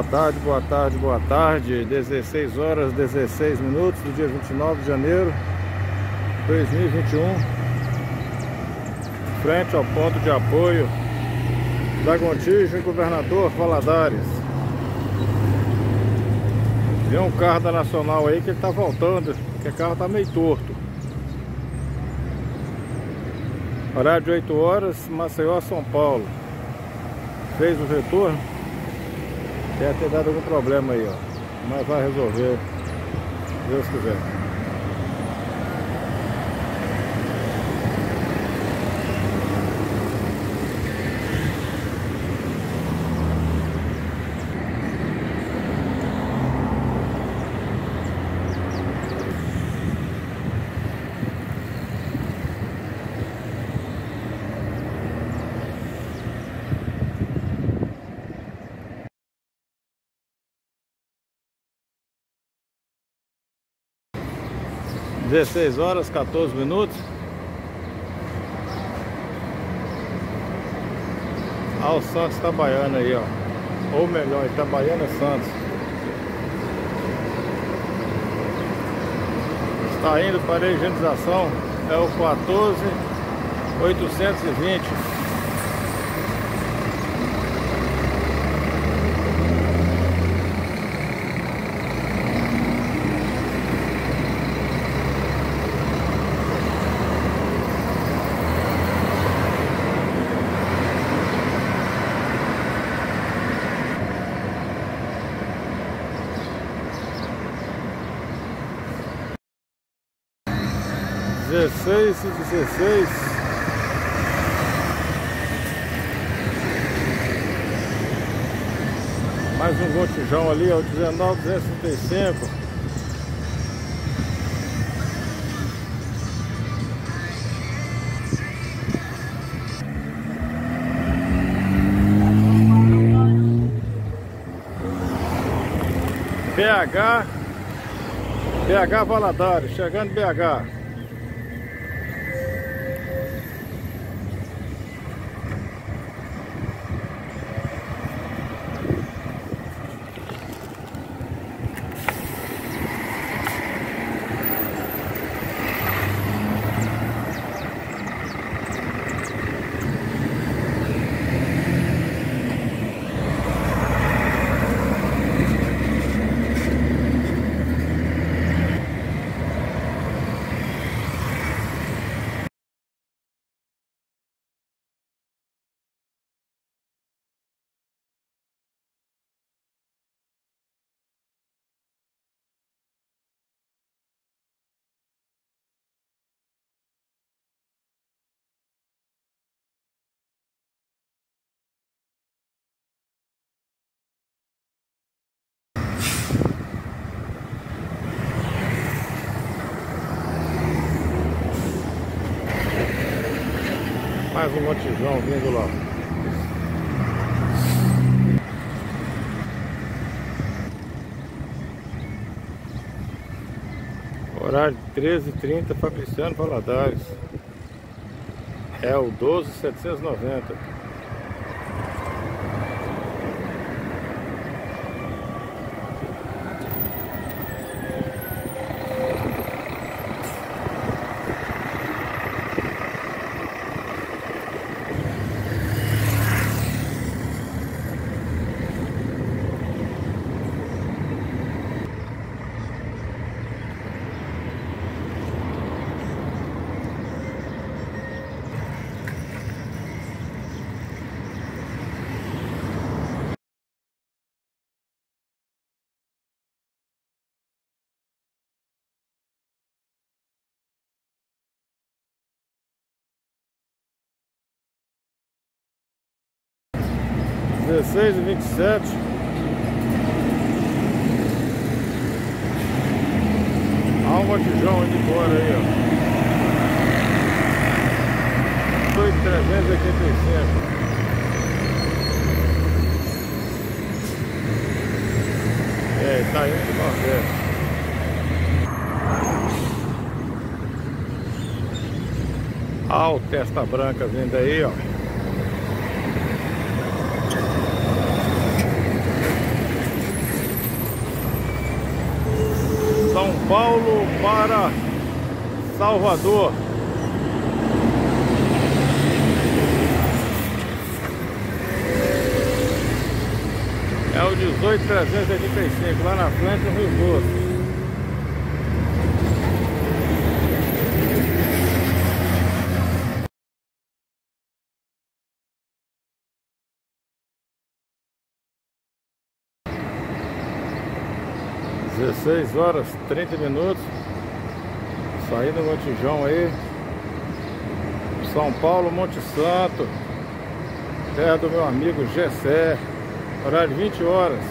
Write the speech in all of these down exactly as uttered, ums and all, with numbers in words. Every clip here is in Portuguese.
tarde, boa tarde, boa tarde. dezesseis horas, dezesseis minutos do dia vinte e nove de janeiro de dois mil e vinte e um. Frente ao ponto de apoio da Gontijo, Governador Valadares. Tem um carro da Nacional aí que ele tá voltando, porque o carro tá meio torto. Horário de oito horas, Maceió, São Paulo. Fez o retorno. Deve ter dado algum problema aí, ó. Mas vai resolver, se Deus quiser. dezesseis horas, quatorze minutos. Olha o Santos Itabaiana aí, ó. Ou melhor, Itabaiana Santos. Está indo para a higienização. É o quatorze mil oitocentos e vinte. dezesseis e dezesseis. Mais um Gontijão ali, ó, dezenove mil duzentos e trinta e cinco. B H B H Valadares, chegando B H. Mais um Gontijão vindo lá. Horário treze e trinta, Fabriciano Valadares. É o doze mil setecentos e noventa. dezesseis e vinte e sete. Há um Gontijão indo embora aí, ó. oito mil trezentos e oitenta e cinco. É, tá indo do Nordeste. Olha o Testa Branca vindo aí, ó. São Paulo para Salvador. É o dezoito trezentos e oitenta e cinco, lá na frente do Rio Grosso. dezesseis horas trinta minutos. Saindo do Botijão aí, São Paulo, Monte Santo, terra do meu amigo Gessé. Horário de vinte horas.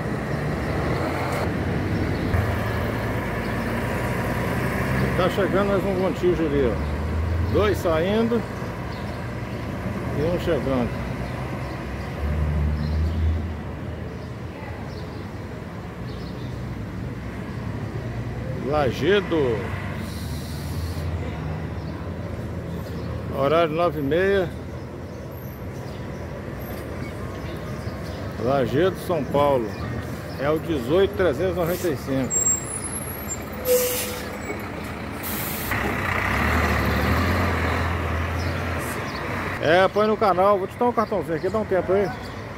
Tá chegando mais um Gontijo ali, ó. Dois saindo e um chegando. Lajedo. Horário nove e meia. Lajedo, São Paulo. É o dezoito trezentos e noventa e cinco. É, põe no canal. Vou te dar um cartãozinho aqui, dá um tempo aí.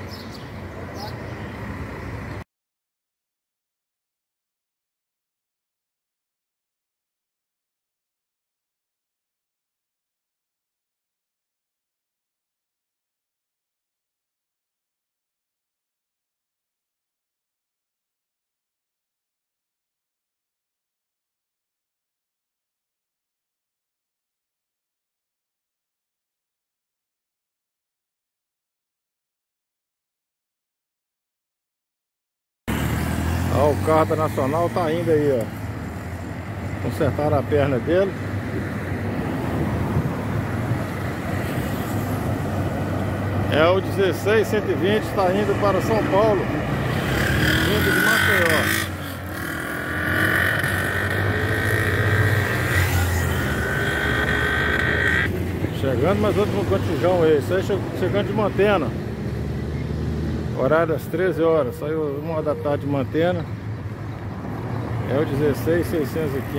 Ó, o carro da Nacional tá indo aí, ó. Consertaram a perna dele. É o dezesseis cento e vinte, está indo para São Paulo, vindo de Maceió. Chegando mais outro no Cotijão aí. Isso aí chegando de Mantena. Horário das treze horas. Saiu uma hora da tarde de Mantena. É o dezesseis seiscentos e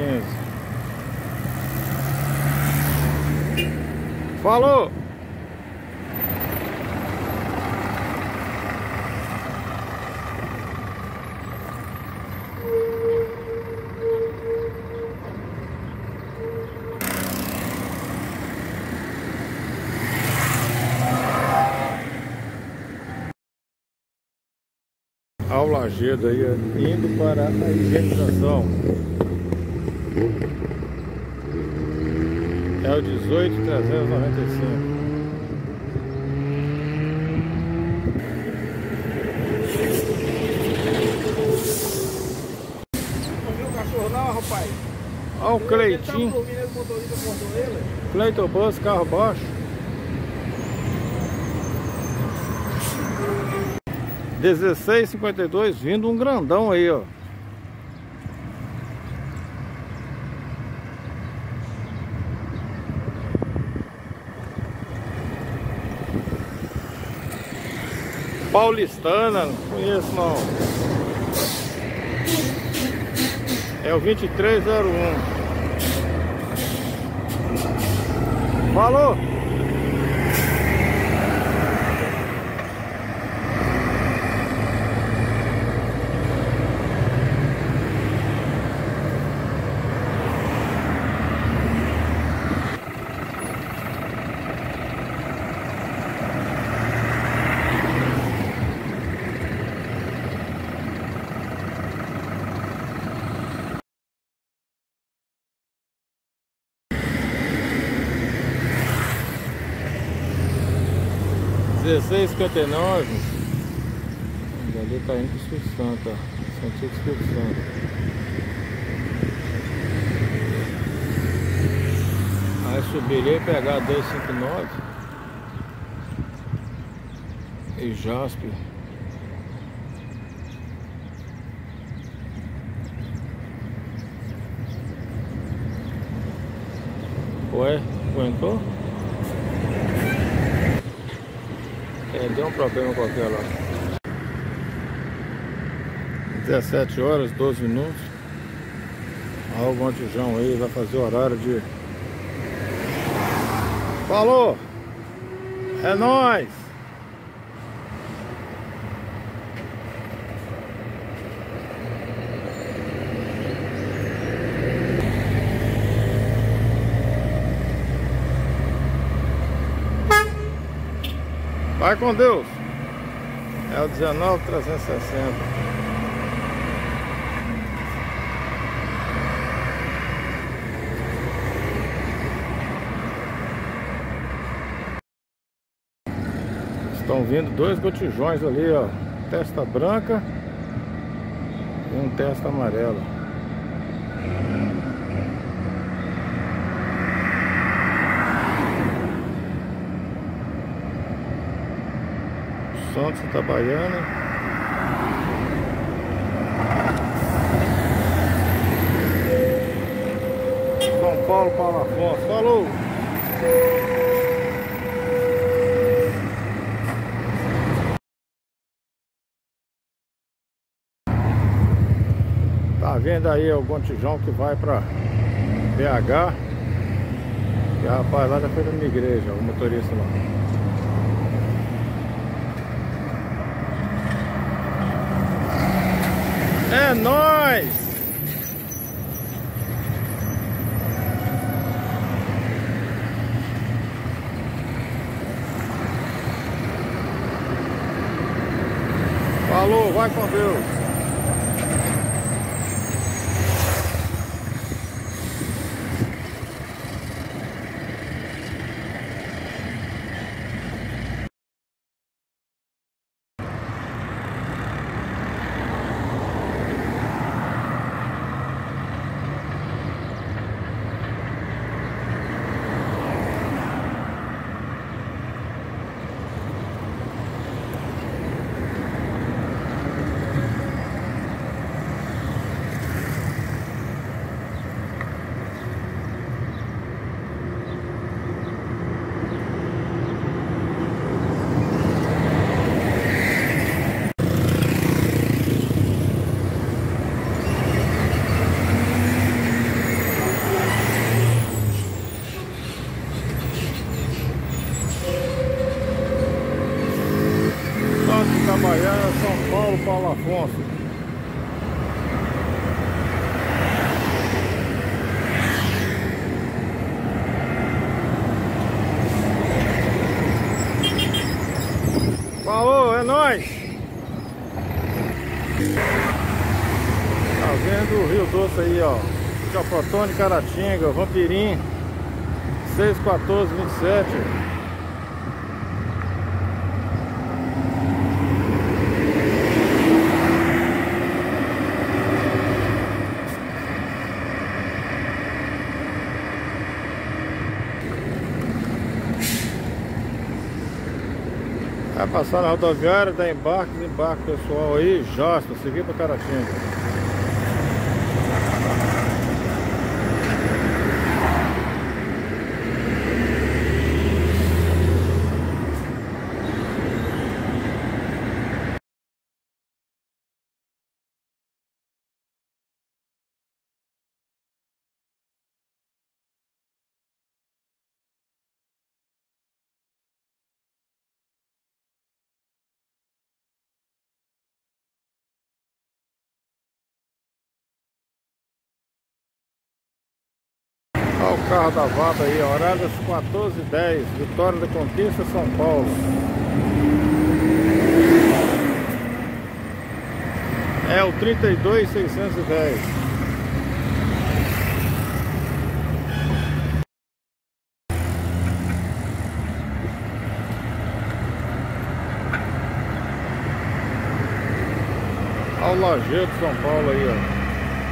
quinze. Falou! Ao Lajedo aí, indo para a higienização. É o dezoito trezentos e noventa e cinco. Não viu o cachorro não, rapaz? Olha o Cleitinho. Cleiton Bus, carro baixo. dezesseis cinquenta e dois, vindo um grandão aí, ó. Paulistana, não conheço não. É o vinte e três zero um. Falou! dezesseis cinquenta e nove. Ali tá indo pro Espírito Santo, ó. Sentido Espírito Santo. Aí subiria e pegar dois cinco nove e Jaspe. Ué, aguentou? É, deu um problema qualquer lá. dezessete horas, doze minutos. Olha o Gontijão aí, vai fazer o horário de... Falou! É nóis! Vai com Deus! É o dezenove trezentos e sessenta. Estão vindo dois Gontijões ali, ó. Testa branca e um testa amarelo. Santos Itabaiana. São Paulo, Paulo Afonso. Falou! Tá vendo aí o Gontijão que vai pra B H. E a rapaz lá já foi na minha igreja, o motorista lá. É nóis! Falou, vai com Deus! Itabaiana, São Paulo, Paulo Afonso. Falou, é nóis! Tá vendo o Rio Doce aí, ó. Chapotone, Caratinga, Vampirim, seis, quatorze, vinte e sete. Vai passar na rodoviária, dá embarque, desembarque pessoal aí, Jasper, seguir para Caratinga. Olha o carro da V A B aí, horário das quatorze e dez, Vitória da Conquista, São Paulo. É o trinta e dois, seiscentos e dez. Olha o Lajeado, São Paulo aí, ó.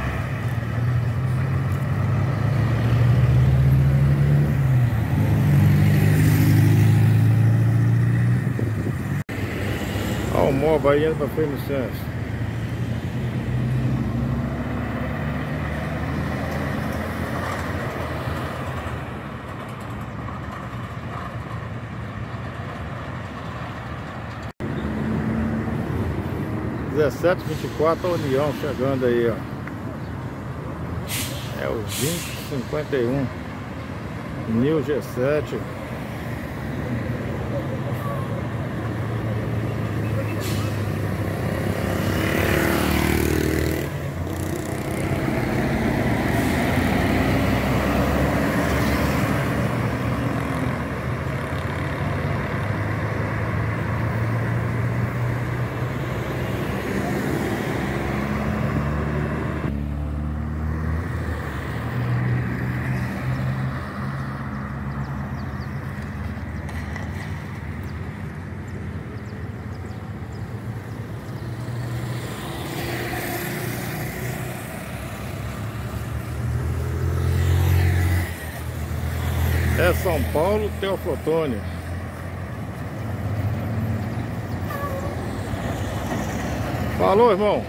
Olha o Moba aí indo para Fêmea. dezessete, vinte e quatro, a União chegando aí, ó. É o vinte cinquenta e um New G sete. É São Paulo, Teoflotone. Falou, irmão.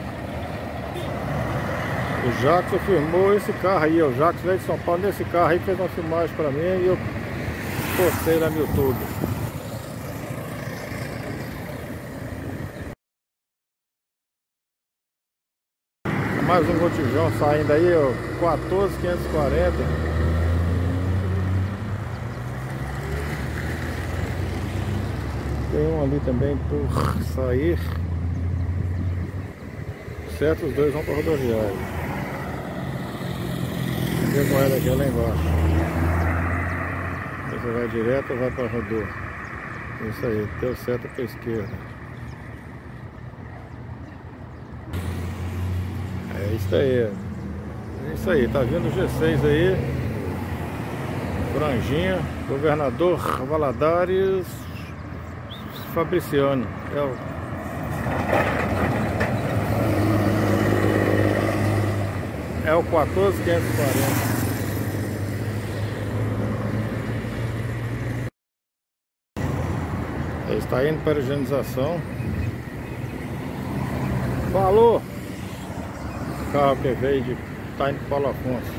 O Jackson filmou esse carro aí. O Jackson veio de São Paulo nesse carro aí, fez uma filmagem pra mim e eu postei lá no YouTube. Mais um botijão saindo aí, ó, quatorze quinhentos e quarenta. Tem um ali também por sair. Certo, os dois vão para a rodoviária. E a moeda aqui é lá embaixo. Você vai direto ou vai para a rodovia? Isso aí, deu certo para a esquerda. É isso aí. É isso aí, tá vindo o G seis aí. Franjinha, Governador Valadares Fabriciano. É o... é o quatorze quinhentos e quarenta. Ele está indo para a higienização. Falou! O carro que veio de... está indo para Paulo Afonso.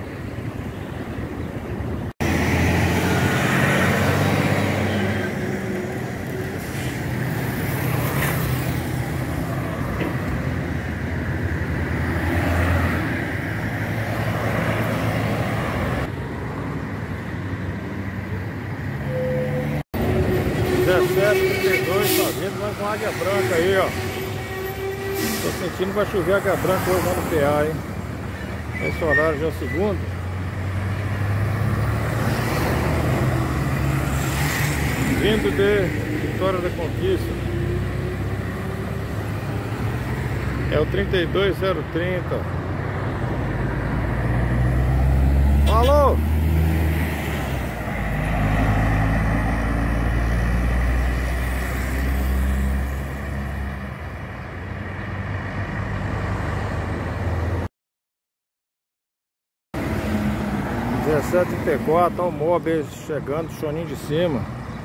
dezessete, trinta e dois, tá vindo mais uma águia branca aí, ó. Tô sentindo que vai chover águia branca hoje lá no P A, hein. Esse horário já é o segundo. Vindo de Vitória da Conquista. É o trinta e dois zero trinta. Alô! dezessete trinta e quatro, olha o móvel chegando, choninho de cima.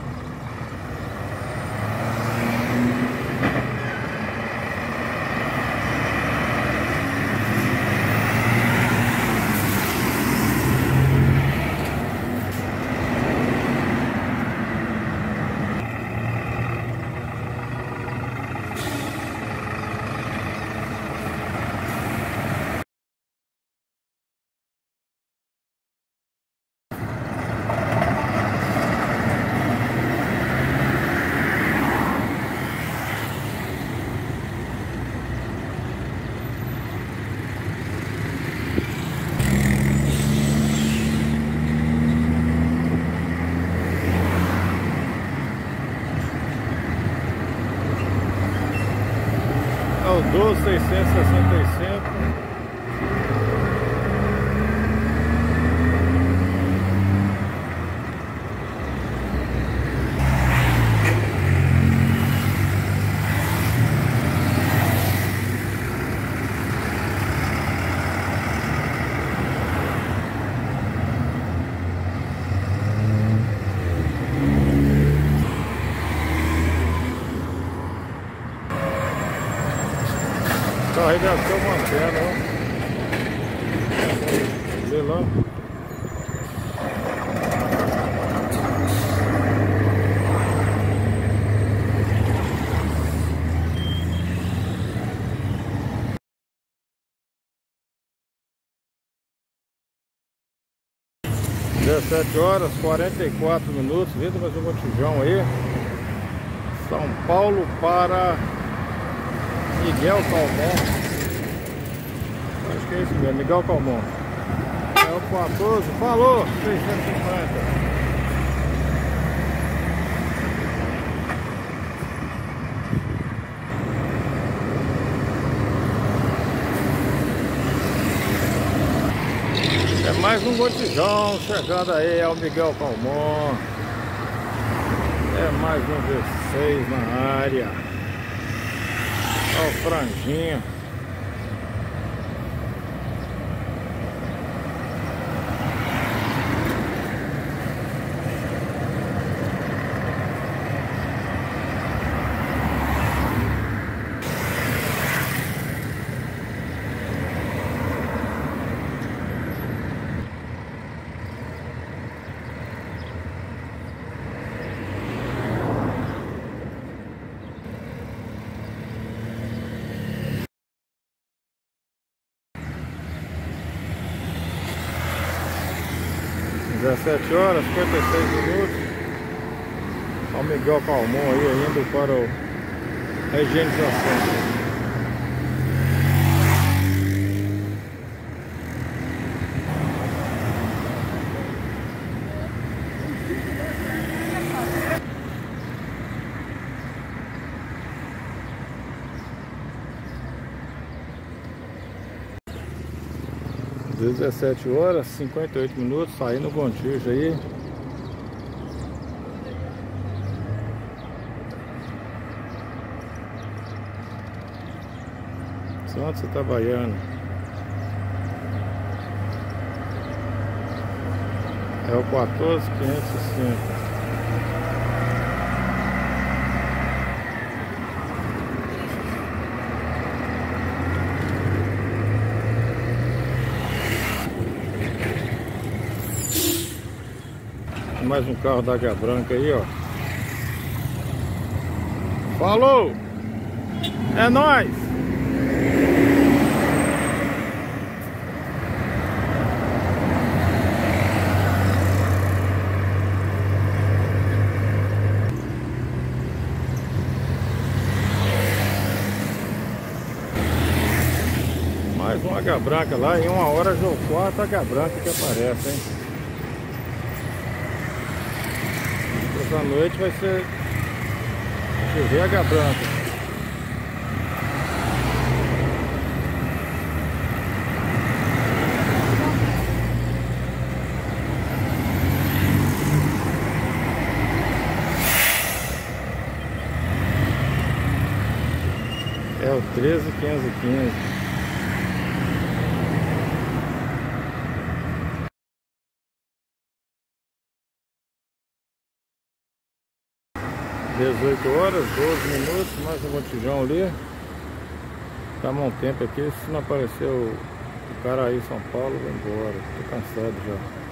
É o doze seiscentos e sessenta e cinco. Aí deve ser uma antena, ó. Vê lá. dezessete horas e quarenta e quatro minutos, vindo mais um botijão aí. São Paulo para Miguel Calmon. Acho que é isso mesmo, Miguel Calmon. É o quatorze, falou, seiscentos e cinquenta. É mais um botijão chegando aí, é o Miguel Calmon. É mais um V seis na área. Olha o franjinho. dezessete horas e cinquenta e seis minutos. Olha o Miguel Calmon aí indo para o, a higienização. dezessete horas e cinquenta e oito minutos, saindo o Gontijo aí. Santos Itabaiana. É o quatorze quinhentos e cinco. Mais um carro da Águia Branca aí, ó. Falou! É nóis! Mais um Águia Branca lá, em uma hora já o quarto Águia Branca que aparece, hein? Essa noite vai ser chover Águia Branca. É o treze quinhentos e quinze. dezoito horas, doze minutos, mais um botijão ali. Tá um tempo aqui, se não aparecer o, o cara aí em São Paulo, eu vou embora. Tô cansado já.